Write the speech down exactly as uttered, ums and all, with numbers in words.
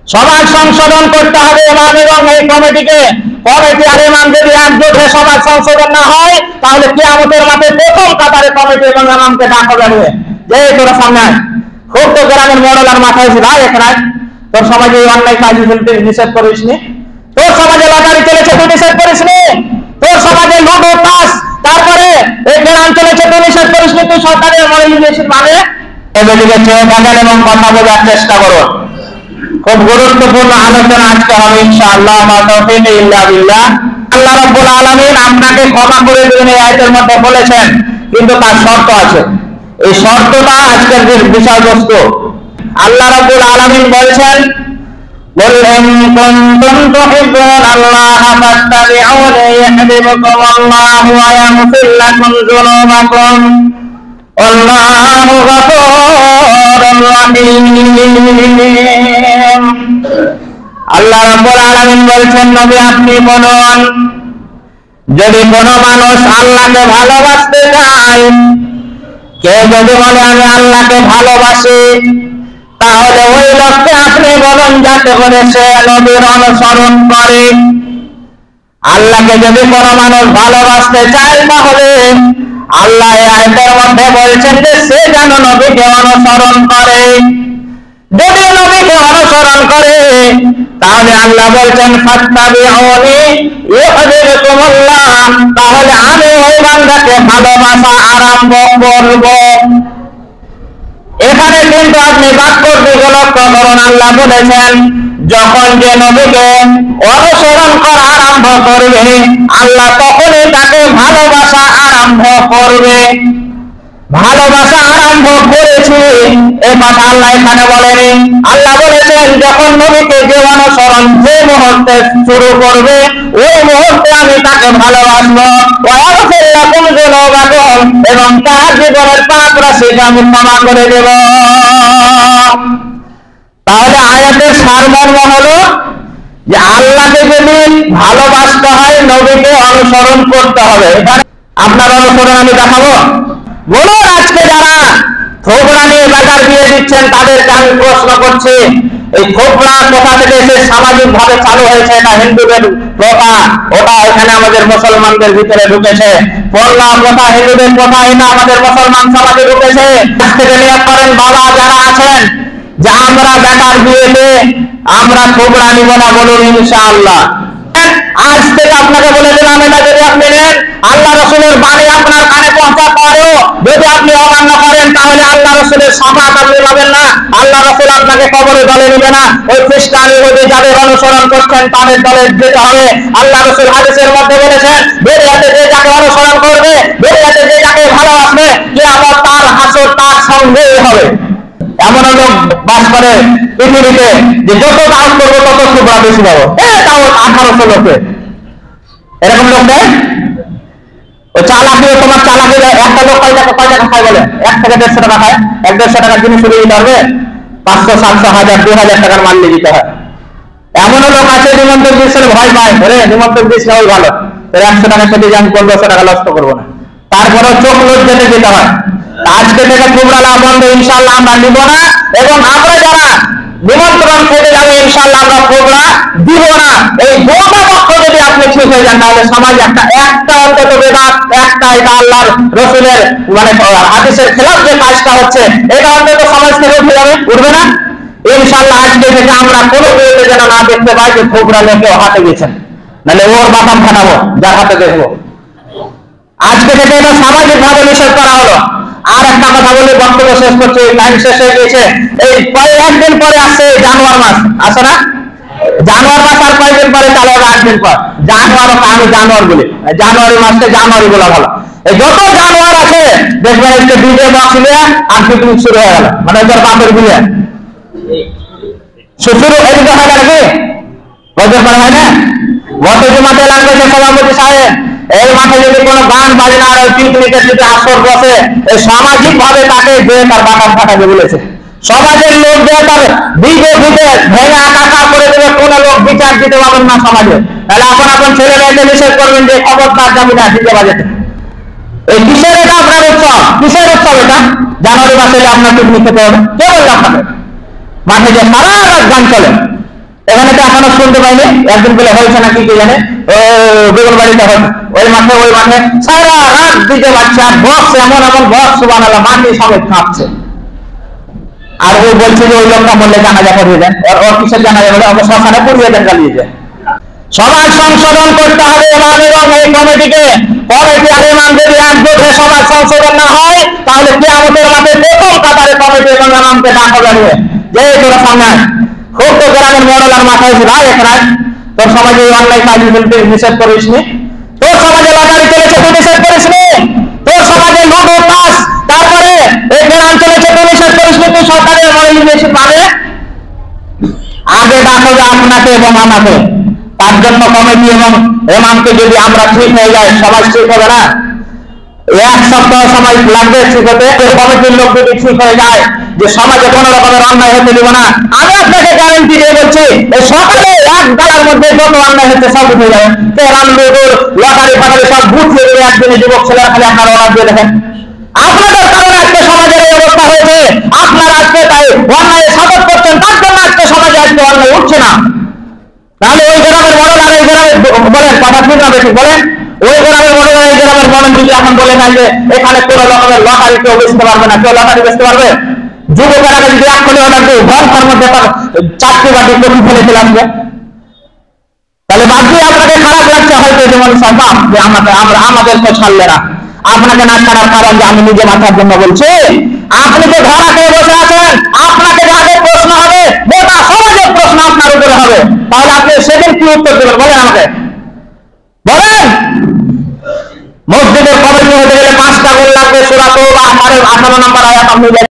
সমাজ সংশোধন করতে হবে ইমাম এবং এই কমিটিকে। কমিটি আর ইমাম যদি একজোট হয়ে সমাজ সংশোধন না হয়, তাহলে কিয়ামতের মাঠে প্রথম কাতারে কমিটি এবং ইমামকে ডাকা যাবে যে তোরা সামনে আয়। খুব তো গ্রামের মডেল আর মাথায় ছিল, আয় এখানে তোর সমাজে এই অন্যায় কাজ নিষেধ করিসনি, তোর সমাজে লটারি চলেছে তুই নিষেধ করিসনি, তোর সমাজে লুডো তাস তারপরে এই গ্রাম চলেছে তুই নিষেধ করিসনি, তুই সরকারের মডেল নিয়েছিস মানে এদিকে চেয়ে থাকেন এবং কথা বোঝার চেষ্টা করো। খুব গুরুত্বপূর্ণ আলোচনা আজকে হবে ইনশাআল্লাহ। মা তাওফীক ইল্লা বিল্লাহ। আল্লাহ রাব্বুল আলামিন আপনাকে ক্ষমা করে দিবেন এই আয়াতের মধ্যে বলেছেন, কিন্তু তার শর্ত আছে। এই শর্তটা আজকের যে বিষয়বস্তু। আল্লাহ রাব্বুল আলামিন বলেছেন, قل إن كنتم تحبون الله فاتبعوني يحببكم الله ويغفر لكم ذنوبكم والله غفور رحيم। আল্লাহ রাব্বুল আলামিন বলেছেন, নবী আপনি বলুন, যদি কোনো মানুষ আল্লাহকে ভালোবাসতে চায়, কেউ যদি বলে আমি আল্লাহকে ভালোবাসি, তাহলে ওই লোককে আপনি বলুন যাতে করে সে নবীর অনুসরণ করে। আল্লাহকে যদি কোনো মানুষ ভালোবাসতে চায়, তাহলে আল্লাহ এই আয়াতের মধ্যে বলছেন যে সে যেন নবীকে অনুসরণ করে। যদি নবীকে অনুসরণ করে, তাহলে আল্লাহ বলছেন ফাত্তাবিউনি ইউহিব্বুকুমুল্লাহ, তাহলে আমি ওই বান্দাকে ভালোবাসা আরম্ভ করব। এখানে কিন্তু আপনি বাক্যর দিকে লক্ষ্য করুন। আল্লাহ বলেছেন যখন যে নবীকে অনুসরণ করা আরম্ভ করবে, আল্লাহ তখনই তাকে ভালোবাসা আরম্ভ করবে। ভালোবাসা আরম্ভ করেছি এ কথা আল্লাহ এখানে বলেনি। আল্লাহ বলেছেন যখন নবীকে যে অনুসরণ যে মুহূর্তে শুরু করবে, ওই মুহূর্তে আমি তাকে ভালোবাসবো। ওয়াগফির লাকুম যুনুবাকুম, এবং তার জীবনের পাপ রাশিকে আমি ক্ষমা করে দেব। তাহলে আয়াতের সারমর্ম হলো যে আল্লাহকে যদি ভালোবাসতে হয়, নবীকে অনুসরণ করতে হবে। এখানে আপনার অনুসরণ আমি দেখাবো। বলুন আজকে যারা থোবড়া নিয়ে বাজার দিয়ে দিচ্ছেন তাদেরকে আমি প্রশ্ন করছি, এই থোবড়া কোথা থেকে এসে সামাজিক ভাবে চালু হয়েছে? এটা হিন্দুদের প্রথা, ওটা এখানে আমাদের মুসলমানদের ভিতরে ঢুকেছে। পল্লা প্রথা হিন্দুদের প্রথা, এটা আমাদের মুসলমান সমাজে ঢুকেছে। আজ থেকে নিয়োগ করেন বাবা যারা আছেন যে আমরা বেটার বিয়েতে আমরা থোবড়া নিব না, বলুন ইনশাআল্লাহ। আজ থেকে আপনাকে বলে দিলাম, এটা যদি আপনি নেন, আল্লাহ রসুলের বাণী আপনার কানে পৌঁছা পরেও যদি আপনি অমান্য করেন, তাহলে আল্লাহ রসুলের সাফাত আপনি পাবেন না। আল্লাহ রসুল আপনাকে কবরে দলে নেবে না। ওই খ্রিস্টান ইহুদি যাদের অনুসরণ করছেন তাদের দলে যেতে হবে। আল্লাহ রসুল হাদিসের মধ্যে বলেছেন, বেরিয়াতে যে যাকে অনুসরণ করবে, বেরিয়াতে যে যাকে ভালোবাসবে, কিয়ামত তার হাসর তার সঙ্গেই হবে। এমন লোক বাস করে পৃথিবীতে যে যত দাওয়াত করবো তত থোবড়া বেশি পাবো। দাওয়াত আঠারোশো লোকে, এরকম লোক নেই। ও চালাকি, তোমার চালাকি একটা লোক কয় টাকা কয় টাকা খায় বলে? এক থেকে দেড়শো টাকা খায়। এক দেড়শো টাকার জিনিস দিতে পারবে, পাঁচশো সাতশো হাজার দু হাজার টাকার মাল নিয়ে দিতে হয়। এমন লোক আছে নিমন্ত্রণ দিচ্ছে ভয় পায়, ধরে নিমন্ত্রণ দিস না ওই ভালো, তোর একশো টাকা খেতে যান পনেরোশো টাকা নষ্ট করবো না, তারপরে চোখ লজ্জাতে যেতে হয়। আজকে থেকে থোবড়া বন্ধ ইনশাআল্লাহ আমরা নিব না, এবং আমরা যারা নিমন্ত্রণ খেতে যাবে ইনশাআল্লাহ আমরা থোবড়া দিব না। এই গোটা পক্ষ যদি আপনি ঠিক হয়ে যান, তাহলে সমাজ একটা একটা অন্তত বেদাত, একটা এটা আল্লাহর রসুলের মানে হাদিসের খেলাফ যে কাজটা হচ্ছে, এটা অন্তত সমাজ থেকে উঠে যাবে, উঠবে না ইনশাআল্লাহ। আজকে থেকে আমরা কোনো বিয়েতে যেন না দেখতে পাই যে থোবড়া লেগে হাতে গেছেন, নাহলে ওর বাদাম ফাটাবো যার হাতে দেখবো। আজকে থেকে এটা সামাজিক ভাবে নিষেধ করা হলো। আর একটা কথা বলে বক্তব্য শেষ করছি, টাইম শেষ হয়ে গেছে। এই কয়েকদিন পরে আসছে জানুয়ারি মাস, আসে না? জানুয়ারি মাস আর কয়েকদিন পরে চালু হবে, আট দিন পর জানুয়ারি। আমি জানুয়ারি বলি, জানুয়ারি মাসকে জানুয়ারি বলা ভালো। এই যত জানুয়ারি আছে দেখবেন একটা ডিজে বক্স নিয়ে আর পিকনিক শুরু হয়ে গেল, মানে ওদের বাপের বিয়ে শুরু এদিকে হয় না নাকি? বছর পরে হয় না? গত জমাতে লাগবে সভাপতি সাহেব, এই মাঠে যদি কোনো গান বাজনা আর পিকনিকের যদি আসর বসে, এই সামাজিক ভাবে তাকে যে তার বাটাম ফাটাবে বলেছে। সমাজের লোক যে তার ডিজে ফিজে ভেঙে একাকার করে দেবে, কোন লোক বিচার দিতে পারবেন না সমাজে। তাহলে এখন এখন ছেলে মেয়েকে নিষেধ করবেন যে খবরদার যাবি না ডিজে বাজাতে। এই কিসের এটা আপনার উৎসব? কিসের উৎসব এটা? জানুয়ারি মাসে আপনার পিকনিক খেতে হবে? কে বলল আপনাকে? মাঠে যে সারা রাত গান চলে, এখনো শুনতে পাইনি। একদিন বলে হয়েছে নাকি কে জানে, বেগুন বাড়িতে ওই মাঠে ওই মাঠে সারা রাত দিতে পারছে, আর বক্স এমন এমন বক্স বানালো মাটি সমেত কাঁপছে। আর ও বলছে যে ওই লোকটা মরলে জানাজা পড়িয়ে দেন, ওর কিসের জানাজা বলে ওকে শ্মশানে পড়িয়ে দেন, জ্বালিয়ে দেন। সমাজ সংশোধন করতে হবে ইমাম এবং এই কমিটিকে। কমিটি আর ইমাম যদি একজোট হয়ে সমাজ সংশোধন না হয়, তাহলে কিয়ামতের মাঠে প্রথম কাতারে কমিটি এবং ইমামকে ডাকা যাবে যে তোরা সামনে খুব তো গ্রামের মডেল আর মাথায় এসে ভাই এখানে তোর সমাজে অনলাইন কাজ নিষেধ করিস নি, তোর সমাজে লটারি চলেছে তুই নিষেধ করিস নি, তোর সমাজে লুডো তাস তারপরে এই গ্রাম চলেছে তুই নিষেধ করিস নি, তুই সরকারের মডেল বেশি পাবে। আগে ডাকো যে আপনাকে এবং আমাকে। তার জন্য কমিটি এবং ইমামকে যদি আমরা ঠিক হয়ে যাই, সমাজ ঠিক হবে না। এক সপ্তাহ সময় লাগবে ঠিক হতে। কমিটির লোক যদি ঠিক হয়ে যায় যে সমাজে কোন রকমের অন্যায় হতে দিব না, আমি আপনাকে গ্যারান্টি দিয়ে বলছি এই সকালে এক বেলার মধ্যে যত অন্যায় হচ্ছে সব উঠে যাবে। কেরাম লুডুর লটারি ফাটারি সব বুঝিয়ে দেবে একদিনে যুবক ছেলেরা, খালি আপনারা অর্ডার দিয়ে দেখেন। আপনাদের কারণে আজকে সমাজের এই অবস্থা হয়েছে, আপনারা আজকে তাই অন্যায় সাপোর্ট করছেন, তার জন্য আজকে সমাজে আজকে অন্যায় উঠছে না। তাহলে ওই গ্রামের মডেল আর এই গ্রামের বলেন কথা ঠিক না বেশি বলেন, ওই গ্রামের মডেল আর এই গ্রামের মডেল যদি এখন বলে না যে এখানে কোন রকমের লটারি কেউ বেচতে পারবে না, কেউ লটারি বেচতে পারবে, যুবকেরা যদি এক কোটি অর্ডার দিয়ে ঘন্টার মধ্যে তার চারটি বাটি কপি ফেলে ফেলে আসবে, তাহলে বাকি আপনাকে খারাপ লাগছে হয়তো যেমন সম্ভব যে আমাকে আমরা আমাদের তো ছাড়লে না। আপনাকে না ছাড়ার কারণ যে আমি নিজে মাথার জন্য বলছি, আপনি যে ধরা খেয়ে বসে আছেন, আপনাকে যাদের প্রশ্ন হবে গোটা সমাজের প্রশ্ন আপনার উপরে হবে, তাহলে আপনি সেদিন কি উত্তর দেবেন বলেন আমাকে বলেন। মসজিদের কমিটি হতে গেলে পাঁচটা গোল লাগবে, সূরা তওবা আঠারো নম্বর আয়াত আপনি